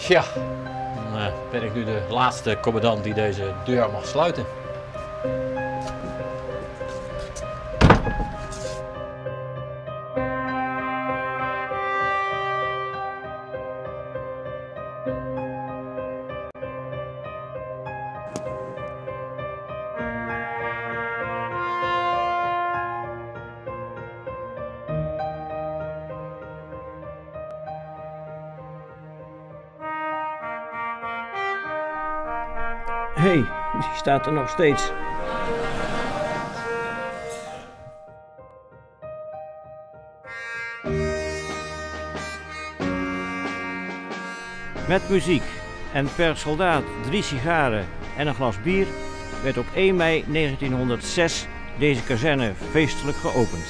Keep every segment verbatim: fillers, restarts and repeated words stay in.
Ja, dan uh, ben ik nu de laatste commandant die deze deur mag sluiten. Hé, hey, die staat er nog steeds. Met muziek en per soldaat drie sigaren en een glas bier werd op één mei negentienhonderdzes deze kazerne feestelijk geopend.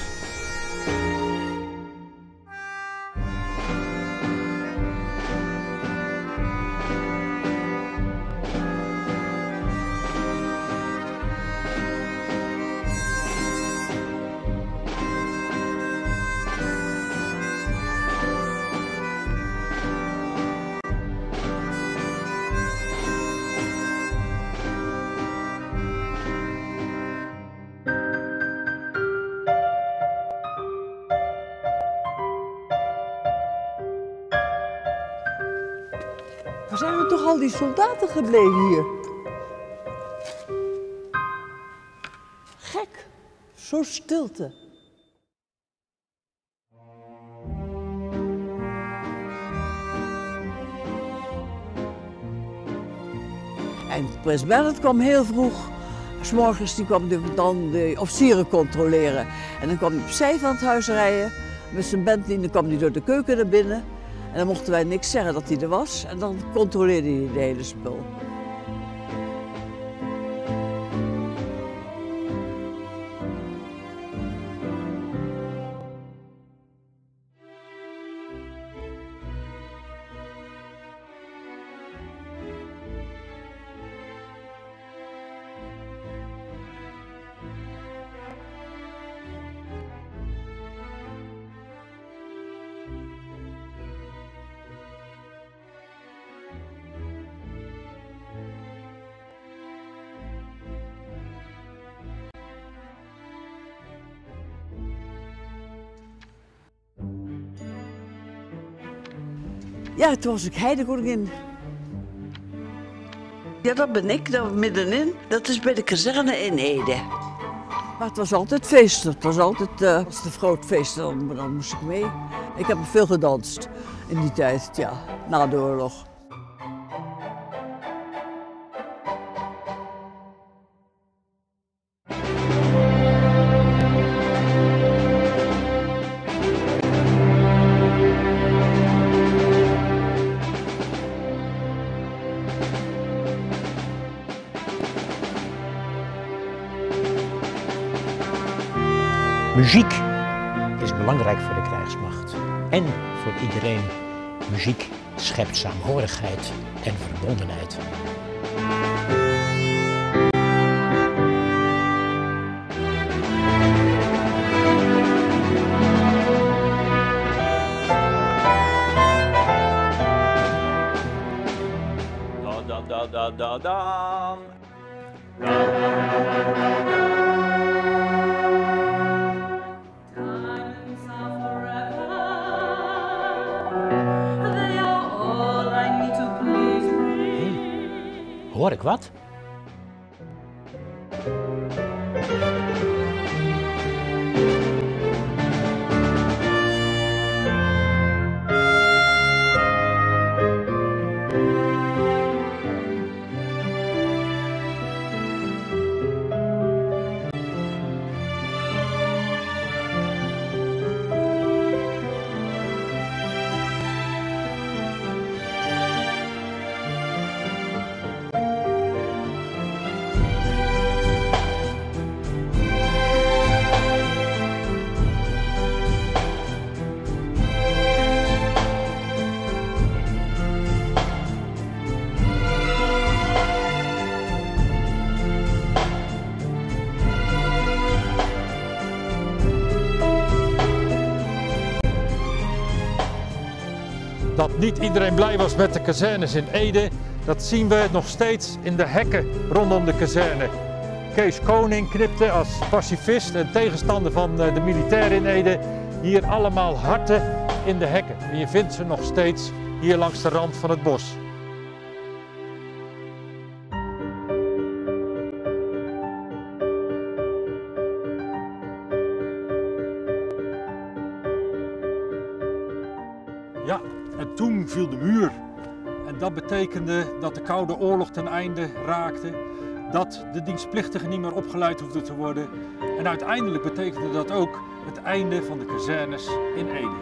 Waar zijn er toch al die soldaten gebleven hier? Gek, zo stilte. En prins Bernhard kwam heel vroeg. 'S Morgens die kwam dan de officieren controleren. En dan kwam hij opzij van het huis rijden. Met zijn Bentley, dan kwam hij door de keuken naar binnen. En dan mochten wij niks zeggen dat hij er was. En dan controleerde hij de hele spul. Ja, toen was ik heidekoningin. Ja, dat ben ik, daar middenin. Dat is bij de kazerne in Ede. Maar het was altijd feest. Het was altijd, uh, als het een groot feest, dan, dan moest ik mee. Ik heb veel gedanst in die tijd, ja, na de oorlog. Muziek is belangrijk voor de krijgsmacht en voor iedereen. Muziek schept saamhorigheid en verbondenheid. Da da da da da. Hoor ik wat? Dat niet iedereen blij was met de kazernes in Ede, dat zien we nog steeds in de hekken rondom de kazerne. Kees Koning knipte als pacifist en tegenstander van de militairen in Ede hier allemaal harten in de hekken. En je vindt ze nog steeds hier langs de rand van het bos. Ja, en toen viel de muur. En dat betekende dat de Koude Oorlog ten einde raakte. Dat de dienstplichtigen niet meer opgeleid hoefden te worden. En uiteindelijk betekende dat ook het einde van de kazernes in Ede.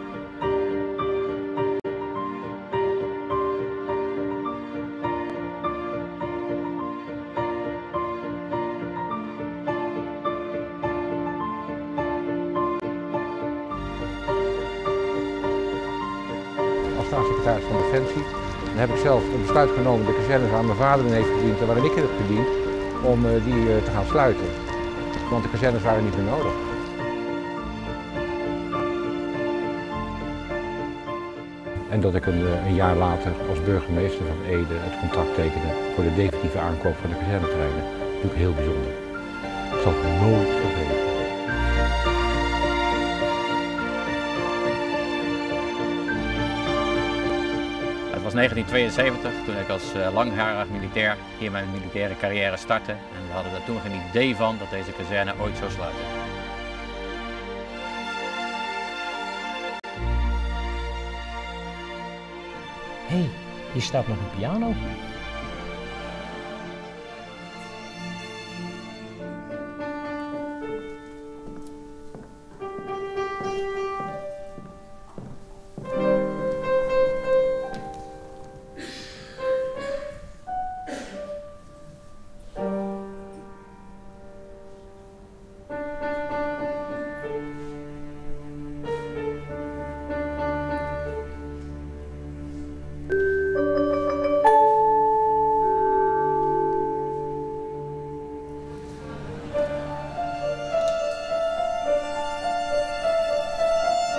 Als staatssecretaris van Defensie dan heb ik zelf een besluit genomen de kazernes waar mijn vader in heeft gediend en waarin ik in heb gediend, om die te gaan sluiten. Want de kazernes waren niet meer nodig. En dat ik een, een jaar later als burgemeester van Ede het contract tekende voor de definitieve aankoop van de kazerneterreinen. Dat is natuurlijk heel bijzonder. Ik zal het nooit vergeten. Het was negentien tweeënzeventig toen ik als langharig militair hier mijn militaire carrière startte. En we hadden er toen geen idee van dat deze kazerne ooit zou sluiten. Hé, hey, hier staat nog een piano.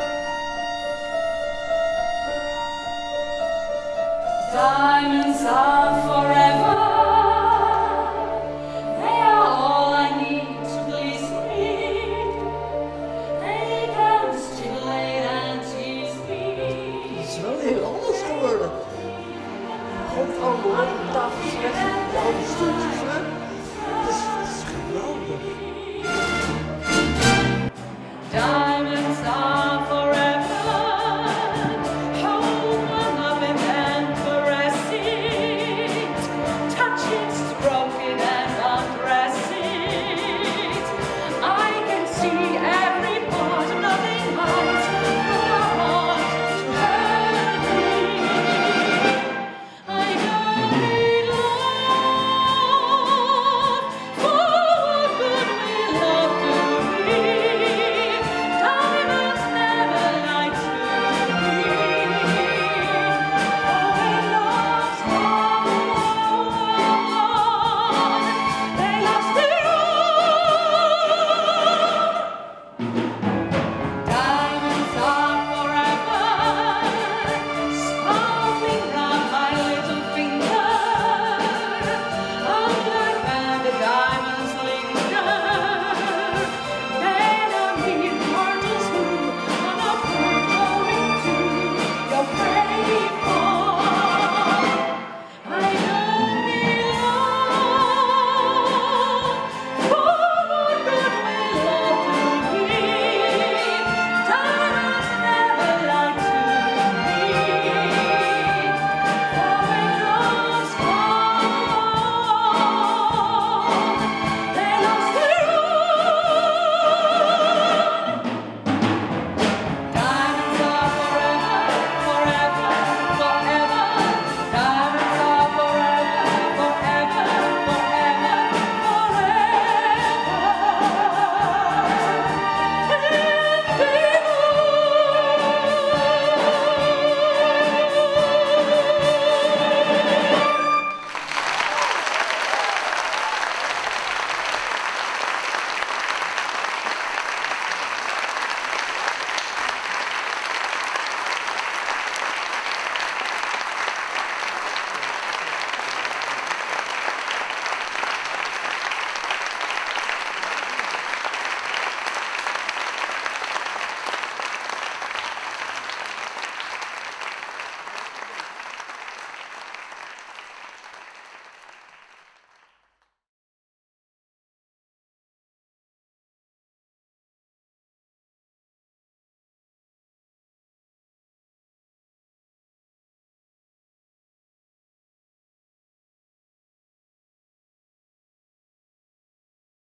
Diamonds are